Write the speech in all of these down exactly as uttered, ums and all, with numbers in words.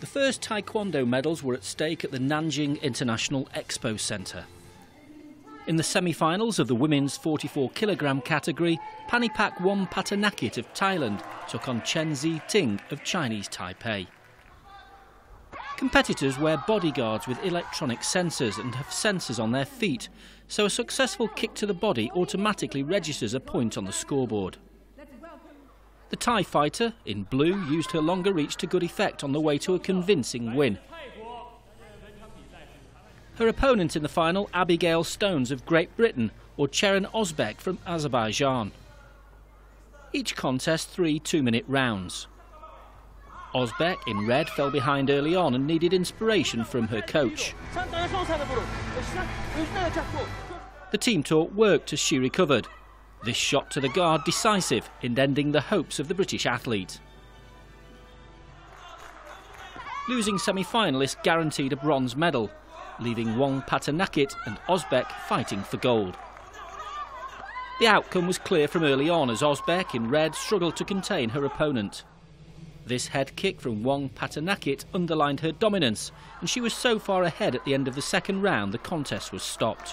first Taekwondo medals were at stake at the Nanjing International Expo Centre. In the semi-finals of the women's forty-four kilogram category, Panipak Wompattanakit of Thailand took on Chen Zi-ting of Chinese Taipei. Competitors wear bodyguards with electronic sensors and have sensors on their feet, so a successful kick to the body automatically registers a point on the scoreboard. The Thai fighter, in blue, used her longer reach to good effect on the way to a convincing win. Her opponent in the final, Abigail Stones of Great Britain, or Cheren Ozbek from Azerbaijan. Each contest three two-minute rounds. Ozbek, in red, fell behind early on and needed inspiration from her coach. The team talk worked as she recovered. This shot to the guard decisive in ending the hopes of the British athlete. Losing semi-finalists guaranteed a bronze medal, leaving Wompattanakit and Ozbek fighting for gold. The outcome was clear from early on as Ozbek, in red, struggled to contain her opponent. This head kick from Wompattanakit underlined her dominance, and she was so far ahead at the end of the second round the contest was stopped.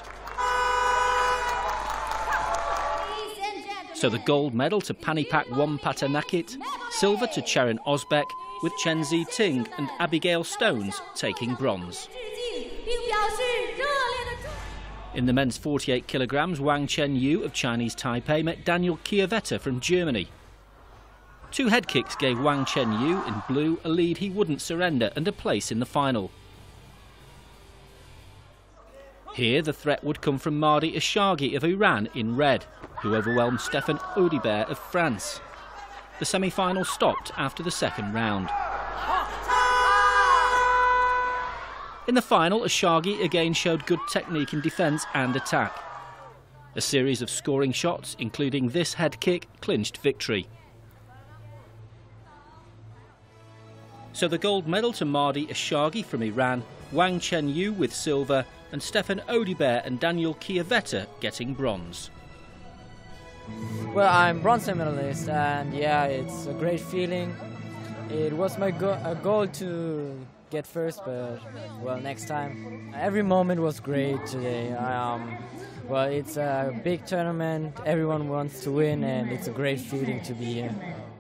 So the gold medal to Panipak Wompattanakit, silver to Cheren Ozbek, with Chen Zi-ting and Abigail Stones taking bronze. In the men's forty-eight kilograms, Wang Chenyu of Chinese Taipei met Daniel Chiavetta from Germany. Two head kicks gave Wang Chenyu, in blue, a lead he wouldn't surrender and a place in the final. Here the threat would come from Mahdi Ashagi of Iran in red, who overwhelmed Stéphane Audibert of France. The semi-final stopped after the second round. In the final, Ashagi again showed good technique in defence and attack. A series of scoring shots, including this head kick, clinched victory. So the gold medal to Mahdi Ashagi from Iran, Wang Chenyu with silver, and Stéphane Audibert and Daniel Chiavetta getting bronze. Well, I'm bronze medalist, and yeah, it's a great feeling. It was my go a goal to get first, but well, next time. Every moment was great today. Um, well, it's a big tournament, everyone wants to win, and it's a great feeling to be here.